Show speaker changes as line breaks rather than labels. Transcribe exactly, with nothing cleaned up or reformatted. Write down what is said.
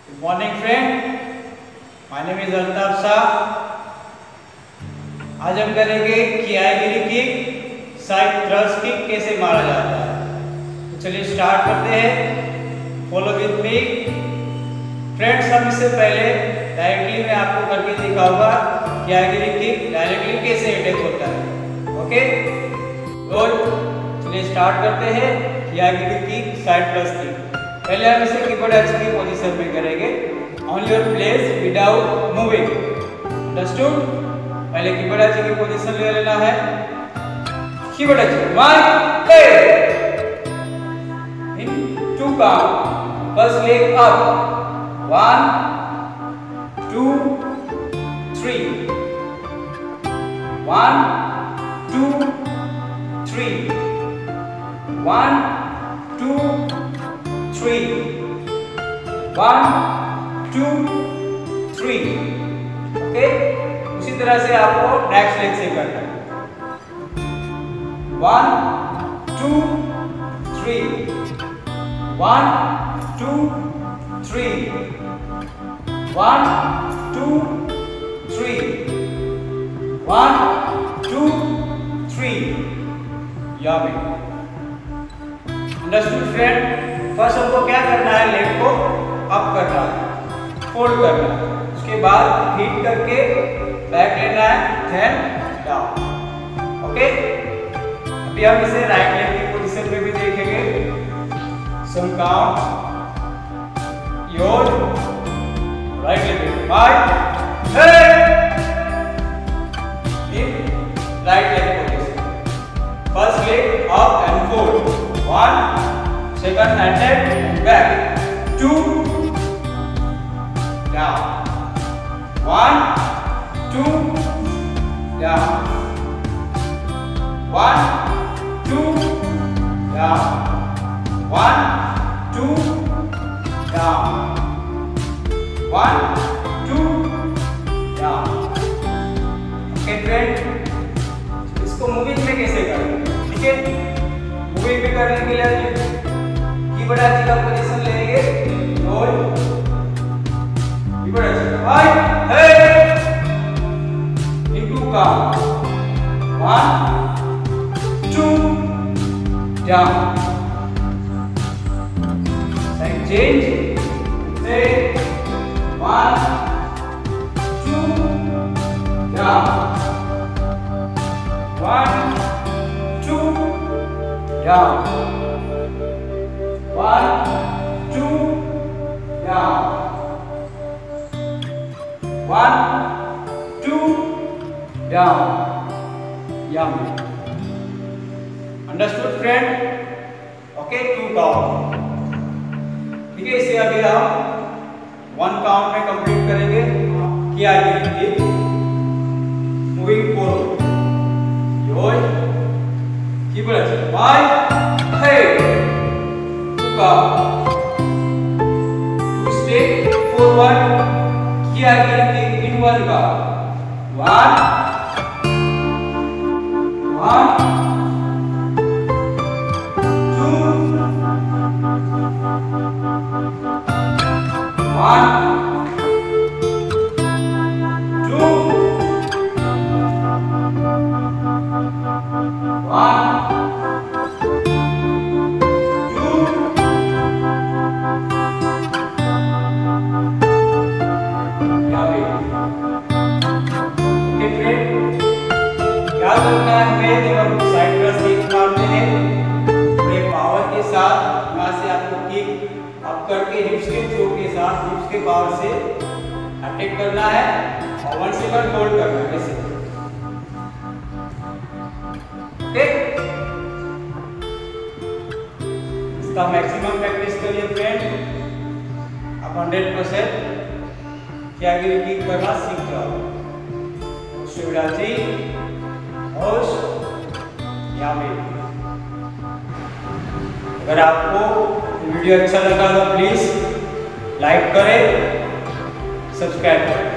Good morning friend, my name is Altaf Shah. आज हम करेंगे कियागिरी किक, साइड थ्रस्ट किक कैसे मारा जाता है। तो चलिए स्टार्ट करते हैं, फॉलो विद मी। फ्रेंड्स, हम इससे पहले डायरेक्टली मैं आपको करके दिखाऊंगा कियागिरी किक डायरेक्टली कैसे अटैक होता है। ओके, तो चलिए स्टार्ट करते हैं कियागिरी किक, साइड थ्रस्ट किक। पहले हम इसे कीबोर्ड एच की पोजीशन में करेंगे, on your place without moving. Understood? पहले कीबोर्ड एच की पोजीशन ले लेना है। कीबोर्ड एच one play in two count, first leg up, one two three, one two three, one two three, one two three. Okay, उसी तरह से आपको नेक्स्ट लेग से करना है। One two three, one two three, one two three, one two three. यहाँ पे understood friend? First हमको क्या करना है, लेग को अप करना है, फोल्ड करना है, उसके बाद हिट करके बैक लेना है, देन डाउन। ओके, अभी हम इसे राइट लेग की पोजीशन में भी देखेंगे। Some count your right leg five in right leg position. First leg up and fold, one, second and then back, two, down, one, two, down, one, two, down, one, two, down, one, two, down। Okay friend, इसको moving में कैसे करें? ठीक है, moving में करने के लिए कीबोर्ड एच का पोजीशन लेंगे, होल्ड, कीबोर्ड एच फाइव है in two count, one two down, side change से one two down, one two down, one, two, down, one, two, down। Yummy। Understood friend? Okay, two count। ठीक है, इसे अभी हम वन काउंट में कंप्लीट करेंगे। कियागिरी किक, मूविंग फॉरवर्ड, योर कीबोर्ड एच फाइव है टू स्टेप फॉरवर्ड, कियागिरी किक इन वन का, one one two one two one करना है। हमें जब हम साइड थ्रस्ट किक मारते हैं, बड़े पावर के साथ यहाँ से आपको किक अप करके हिप्स के थ्रो के साथ, हिप्स के पावर से अटैक करना है और वन सेकंड होल्ड करना है ऐसे। ओके, इसका मैक्सिमम प्रैक्टिस करिए फ्रेंड, आप हंड्रेड परसेंट कियागिरी किक करना सीख जाओ। शिवराज जी अगर आपको वीडियो अच्छा लगा तो प्लीज लाइक करें, सब्सक्राइब करें।